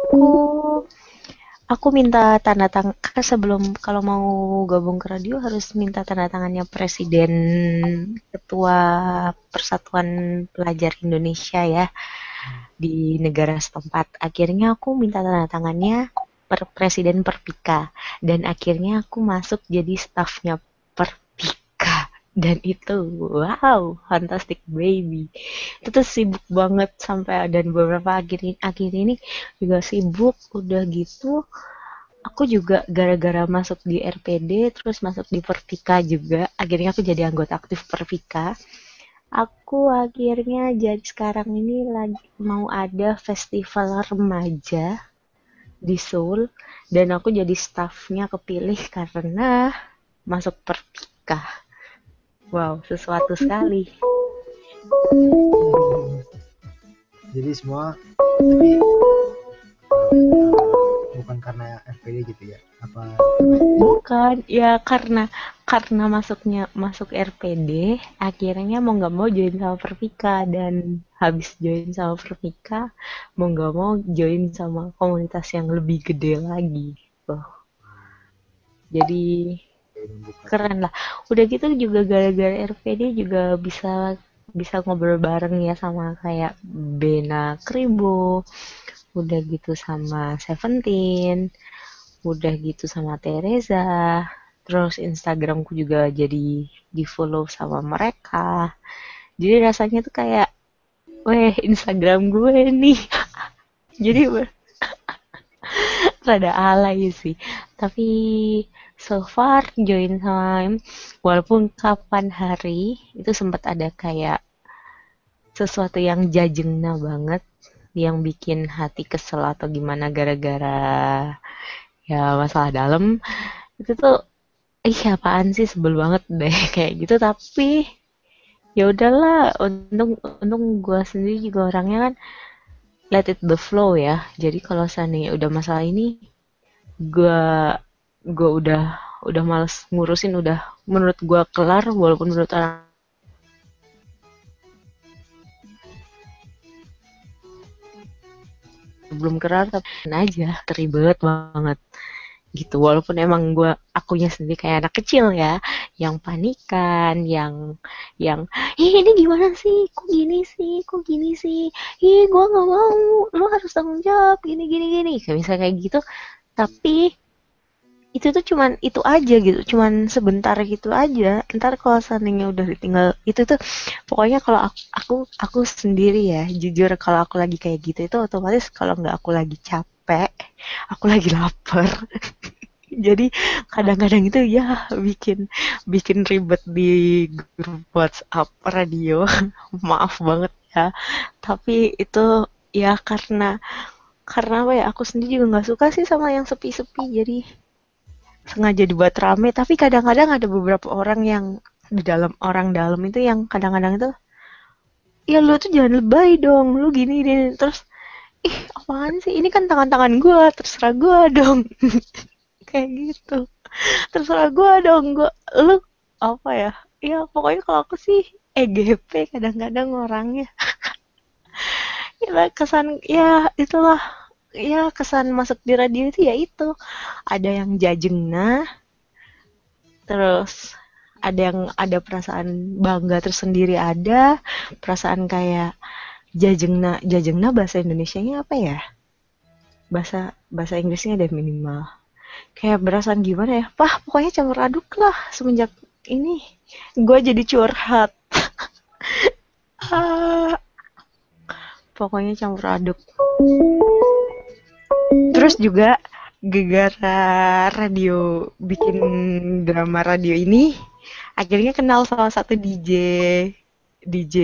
aku minta tanda tangan sebelum kalau mau gabung ke radio harus minta tanda tangannya Presiden Ketua Persatuan Pelajar Indonesia ya di negara setempat. Akhirnya aku minta tanda tangannya Presiden Perpika dan akhirnya aku masuk jadi stafnya Perpika dan itu wow fantastic baby. Itu tuh sibuk banget sampai dan beberapa akhir ini juga sibuk. Udah gitu aku juga gara-gara masuk di RPD terus masuk di Perpika juga akhirnya aku jadi anggota aktif Perpika. Aku akhirnya jadi sekarang ini lagi mau ada festival remaja di Seoul dan aku jadi stafnya kepilih karena masuk Perpika. Wow, sesuatu sekali. Jadi semua bukan karena FPD gitu ya? Apa? Bukan, ya karena masuk RPD, akhirnya mau nggak mau join sama Pervika, dan habis join sama Pervika, mau nggak mau join sama komunitas yang lebih gede lagi gitu. Jadi keren lah. Udah gitu juga gara-gara RPD juga bisa bisa ngobrol bareng ya sama kayak Bena Kribo, udah gitu sama Seventeen, udah gitu sama Teresa, terus Instagramku juga jadi di follow sama mereka. Jadi rasanya tuh kayak, weh Instagram gue nih. Jadi rada alay sih. Tapi so far join sama walaupun kapan hari itu sempat ada kayak sesuatu yang jajengna banget, yang bikin hati kesel atau gimana gara-gara ya masalah dalam, itu tuh apaan sih, sebel banget deh kayak gitu. Tapi ya udahlah, untung gue sendiri juga orangnya kan let it the flow ya. Jadi kalau seandainya udah masalah ini, gue gue udah males ngurusin, udah menurut gue kelar, walaupun menurut orang belum kelar, tapi aja teribet banget gitu. Walaupun emang akunya sendiri kayak anak kecil ya, yang panikan, yang ini gimana sih, kok gini sih, gue nggak mau, lu harus tanggung jawab, gini kayak misalnya kayak gitu. Tapi itu tuh cuman itu aja gitu, cuman sebentar gitu aja. Ntar kalau seandainya udah ditinggal itu tuh, pokoknya kalau aku sendiri ya, jujur kalau aku lagi kayak gitu itu otomatis kalau nggak aku lagi capek, aku lagi lapar. Jadi kadang-kadang itu ya bikin ribet di grup WhatsApp radio. Maaf banget ya. Tapi itu ya karena apa ya, aku sendiri juga nggak suka sih sama yang sepi-sepi, jadi sengaja dibuat rame. Tapi kadang-kadang ada beberapa orang yang orang dalam itu yang kadang-kadang itu, ya lu tuh jangan lebay dong, lu gini terus, apaan sih, ini kan tangan-tangan gue, terserah gue dong. Kayak gitu, terserah gue dong, lu apa ya, ya pokoknya kalau aku sih EGP kadang-kadang orangnya. Ya kesan, ya itulah, ya kesan masuk di radio itu ya itu, ada yang jajengna, terus ada perasaan bangga tersendiri, ada perasaan kayak jajengna bahasa Indonesianya apa ya, bahasa Inggrisnya ada minimal, kayak berasaan gimana ya, pokoknya campur aduk lah. Semenjak ini gue jadi curhat. Pokoknya campur aduk. Terus juga gara-gara radio, bikin drama radio ini, akhirnya kenal salah satu DJ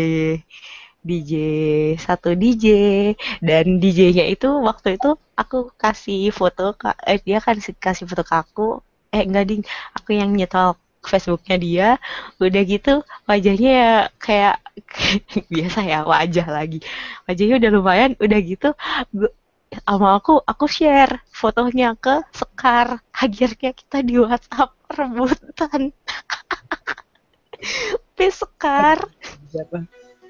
satu DJ, dan DJ-nya itu waktu itu aku kasih foto dia kasih foto ke aku, enggak ding, aku yang nyetel Facebooknya dia. Udah gitu wajahnya ya kayak biasa ya, wajahnya udah lumayan. Udah gitu sama aku share fotonya ke Sekar, akhirnya kita di WhatsApp rebutan. Sekar Siapa?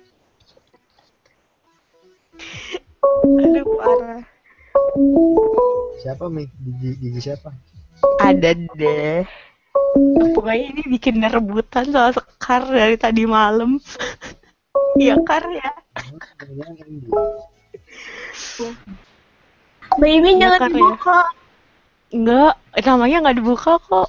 aduh parah. Siapa Mi? Gigi siapa? Ada deh, pokoknya ini bikin rebutan soal Sekar dari tadi malam. Iya Kar ya. Baby Iya, jangan Kar, ya. dibuka. Enggak, namanya nggak dibuka kok.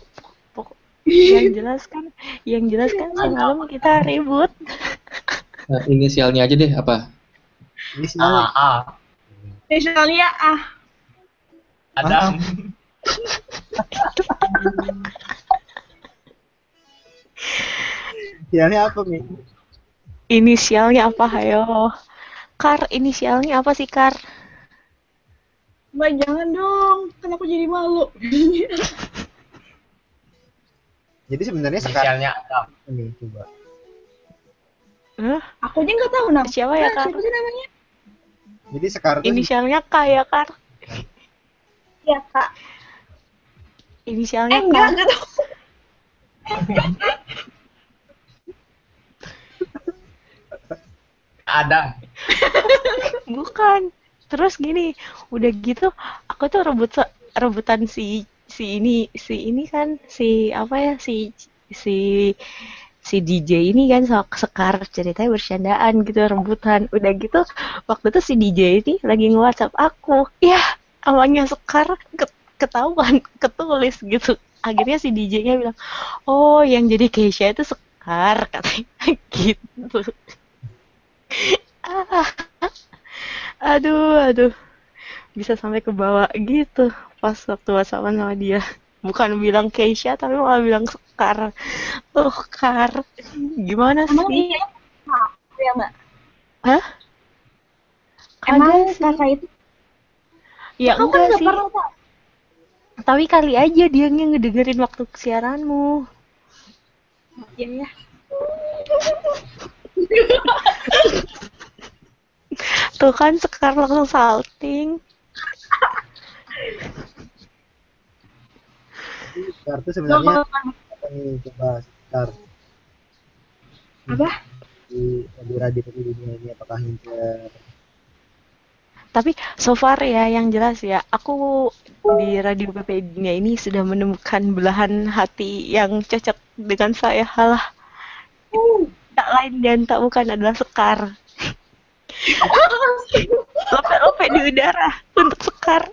Yang jelas kan semalam kita ribut. Inisialnya aja deh, apa? Inisialnya. Misalnya Adam. Inisialnya apa Mi? Inisialnya apa, hayo? Kar, inisialnya apa sih, Kar? Mbak jangan dong, kan aku jadi malu. Jadi sebenarnya sekarang Inisialnya Adam. ini coba. Aku aja nggak tahu nama. Siapa ya, Kar? Siapa sih namanya? Jadi sekarang tuh Inisialnya K ya, Kar? Ya Kak. Inisialnya Enggak, K. enggak tahu. Ada. Bukan. Terus gini, udah gitu aku tuh rebutan si ini kan si apa ya si si DJ ini kan Sekar, ceritanya bercandaan gitu, rebutan. Udah gitu waktu itu si DJ ini lagi nge-WhatsApp aku. Ya, awalnya Sekar ketahuan, ketulis gitu. Akhirnya si DJ-nya bilang, "Oh, yang jadi Keisha itu Sekar," katanya gitu. Ah, aduh, bisa sampai ke bawah gitu pas waktu WhatsAppan sama dia. Bukan bilang Keisha tapi malah bilang Sekar. Kar, gimana Emang sih? iya ya Mbak? Hah? Emang Ada sih. kakak itu? Ya Aku kan enggak nggak sih. pernah Kak. Tapi kali aja dia yang ngedengerin waktu siaranmu. Iya ya. Tuh kan Sekar langsung salting. Sekar itu sebenarnya apa nih, coba Sekar Apa? di radio di dunia ini, apakah Hinter? Tapi so far ya yang jelas ya, aku di Radio PP-nya ini sudah menemukan belahan hati yang cocok dengan saya. Halah, tak lain dan tak bukan adalah Sekar. Lope-lope di udara untuk Sekar.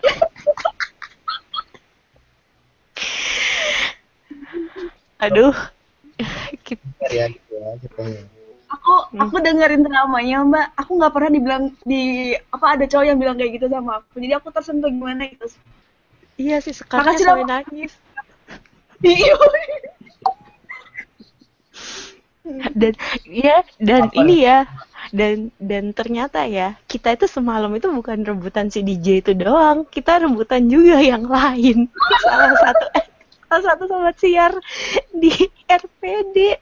Aduh. Ya gitu ya ceritanya. Aku dengerin dramanya Mbak. Aku nggak pernah dibilang ada cowok yang bilang kayak gitu sama aku. Jadi aku tersentuh gimana gitu. Iya sih, Sekarnya Makasih sampai loh. nangis. Iya. Dan ini ya, dan ternyata ya, kita itu semalam itu bukan rebutan si DJ itu doang, kita rebutan juga yang lain. Salah satu sobat siar di RPD.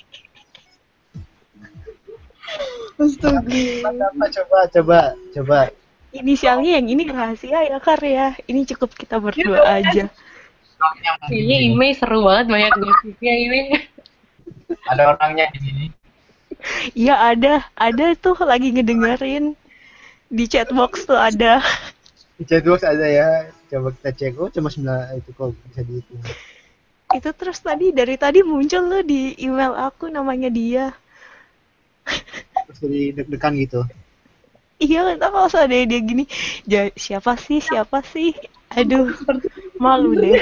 Astaga. Coba. Inisialnya yang ini rahasia ya Kar ya. Ini cukup kita berdua aja. Kayaknya Ime seru banget, banyak gosipnya ini. Ada orangnya di sini. Iya ada tuh lagi ngedengerin. Di chatbox tuh ada. Di chatbox ada ya. Coba kita cek. Oh, cuma 9 itu kok bisa dihitung. Itu terus dari tadi muncul loh di email aku namanya dia. Terus jadi deg-degan gitu. Iya, entah kalau ada dia gini, siapa sih? Aduh, malu deh.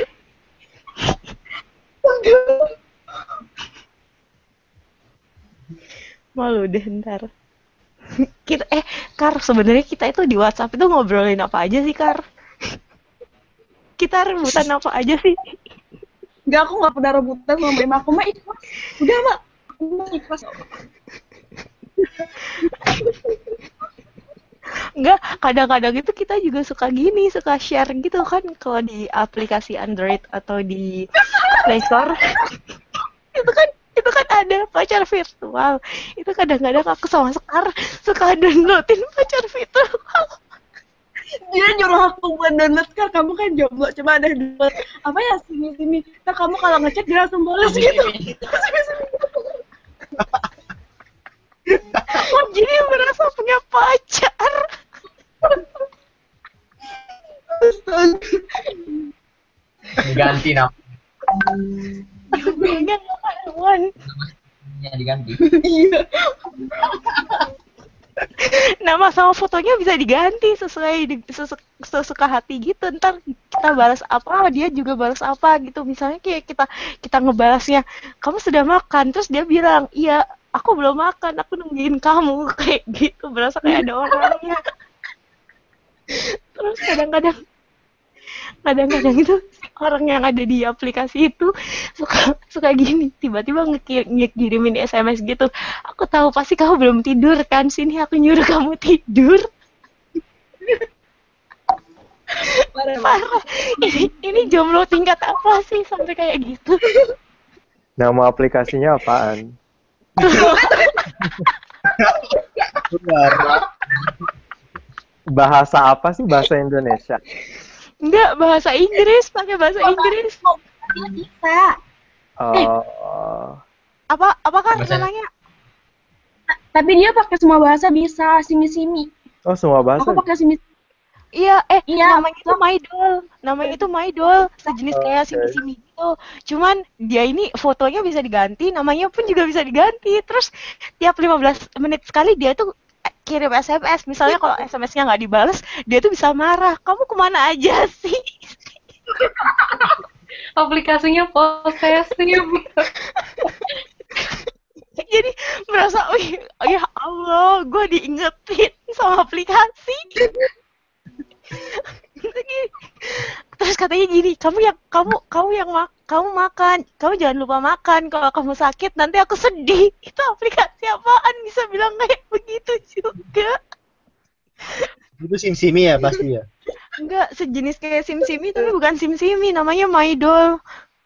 Malu deh ntar. Kar, sebenarnya kita itu di WhatsApp itu ngobrolin apa aja sih, Kar? Kita rebutan apa aja sih? Enggak, aku nggak pernah rebutan sama Mbak. Aku mah ikhlas. Udah Mbak, aku mah ikhlas. Enggak, kadang-kadang itu kita juga suka gini, suka share gitu kan kalau di aplikasi Android atau di Play Store. itu kan ada pacar virtual. Itu kadang-kadang aku sama Sekar suka downloadin pacar virtual. Dia nyuruh aku buat download, Kak. Kamu kan jomblo, coba ada download. Apa ya, sini. Nah, kamu kalau ngechat dia langsung balas gitu. Jadi merasa punya pacar. Diganti namanya. Namanya Wan. Namanya diganti. Iya. Nama sama fotonya bisa diganti sesuai sesuka hati gitu. Ntar kita balas apa, dia juga balas apa gitu. Misalnya kayak kita ngebalasnya, kamu sudah makan, terus dia bilang, iya, aku belum makan, aku nungguin kamu, kayak gitu. Berasa kayak ada orangnya. Terus kadang-kadang itu orang yang ada di aplikasi itu suka gini, tiba-tiba ngekirimin SMS gitu. Aku tahu pasti kamu belum tidur kan, sini aku nyuruh kamu tidur. Parah. Ini jomblo tingkat apa sih sampai kayak gitu? Nama aplikasinya apaan? Benar. Bahasa apa sih, bahasa Indonesia? Enggak, bahasa Inggris, pakai bahasa Inggris. Dia bisa. Apa kan Bahasa- namanya? Tapi dia pakai semua bahasa bisa, simi-simi. Oh, semua bahasa. Aku pakai simi. Iya, Iya, namanya itu Maidol. Namanya itu Maidol, sejenis kayak Oke. simi-simi gitu. Cuman dia ini fotonya bisa diganti, namanya pun juga bisa diganti. Terus tiap 15 menit sekali dia tuh kirim SMS. Misalnya kalau SMS-nya nggak dibales, dia tuh bisa marah. Kamu kemana aja sih? Aplikasinya posesif. Jadi merasa, wih, ya Allah, gue diingetin sama aplikasi. Terus katanya gini, kamu makan, kamu jangan lupa makan. Kalau kamu sakit nanti aku sedih. Itu aplikasi apaan bisa bilang kayak begitu juga? Itu sim-simi ya pasti ya. Enggak, sejenis kayak SimSimi tapi bukan SimSimi, namanya Maidol.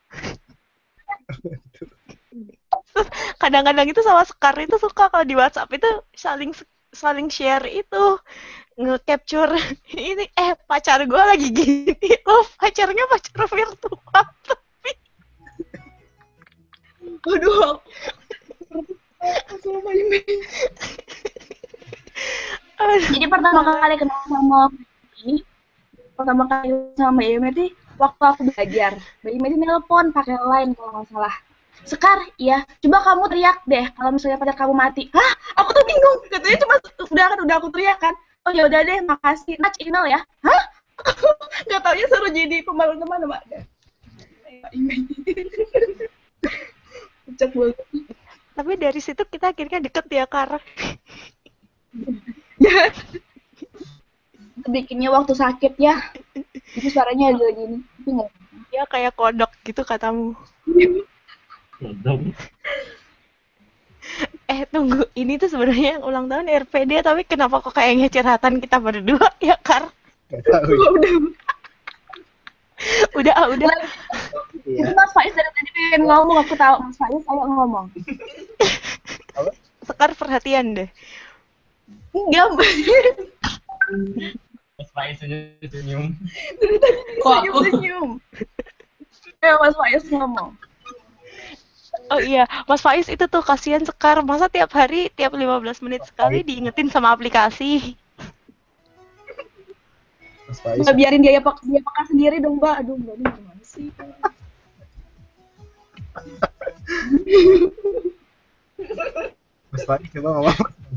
Terus kadang-kadang itu sama Sekar itu suka kalau di WhatsApp itu saling share itu, nge-capture ini pacar gue lagi gini, pacarnya pacar virtual tapi Aduh. Sama ini. Jadi pertama kali kenal sama ini, pertama kali sama Mbak Yemeti waktu aku belajar. Mbak Yemeti nelpon pakai line kalau nggak salah. Sekar, iya, coba kamu teriak deh kalau misalnya pacar kamu mati. Hah? Aku tuh bingung. Katanya cuma udah aku teriak kan. Oh ya udah deh, makasih. Match email ya. Hah? Nggak taunya suruh jadi pembalon teman, Mbak. Cocok banget. tapi dari situ kita akhirnya deket ya, Kar. Bikinnya waktu sakit ya. Itu suaranya agak gini. Tapi nggak. Ya kayak kodok gitu katamu. Tunggu, ini tuh sebenarnya yang ulang tahun RPD, tapi kenapa kok kayaknya curhatan kita berdua ya, Kar? Gak tahu. Udah. Itu Mas Faiz dari tadi pengen ngomong, aku tahu Mas Faiz ayo ngomong. Sekar perhatian deh. Enggak, Mbak. Mas Faiz senyum. Dari tadi Kok aku? senyum. Ayo Mas Faiz ngomong. Oh iya, Mas Faiz itu tuh kasihan Sekar, masa tiap hari, tiap 15 menit sekali diingetin sama aplikasi. Mas Faiz. Mbak biarin dia pakai sendiri dong, Mbak. Aduh, Mbak ini gimana sih? Mas Faiz coba ngomong.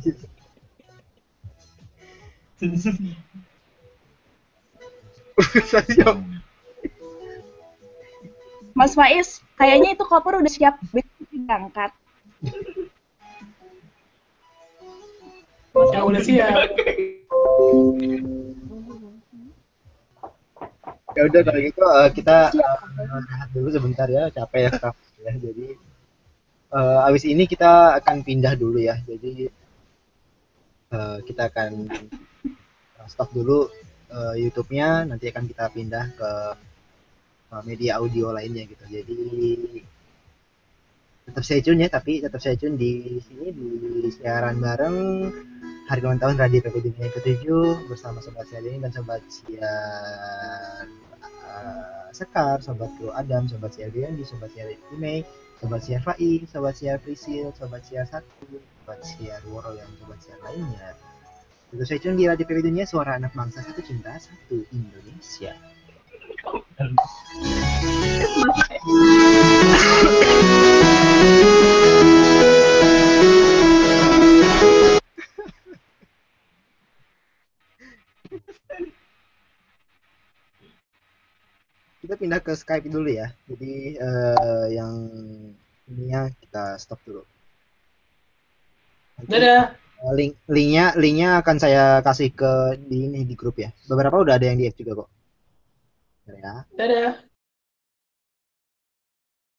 Mas Faiz, kayaknya itu koper udah siap berangkat. Ya udah siap. Ya udah kalau gitu kita rehat dulu sebentar ya, capek ya Kak. Ya, jadi abis ini kita akan pindah dulu ya. Jadi kita akan stop dulu YouTube-nya, nanti akan kita pindah ke media audio lainnya gitu. Jadi tetap stay tune ya, tapi tetap stay tune di sini di siaran bareng hari ulang tahun Radio PP Dunia yang ke-7 bersama Sobat Siar ini dan Sobat Siar Sekar, Sobat Kru Adam, Sobat Siar Dendi, Sobat Siar Imei, Sobat Siar Fai, Sobat Siar Prisil, Sobat Siar 1, Sobat Siar Woro dan Sobat Siar lainnya. Tetap stay tune di Radio PP Dunia, suara anak bangsa, satu cinta, satu Indonesia. Kita pindah ke Skype dulu ya. Jadi yang ininya kita stop dulu. Nanti, Dadah. linknya akan saya kasih ke di grup ya. Beberapa udah ada yang di-add juga kok. Ya. Dadah.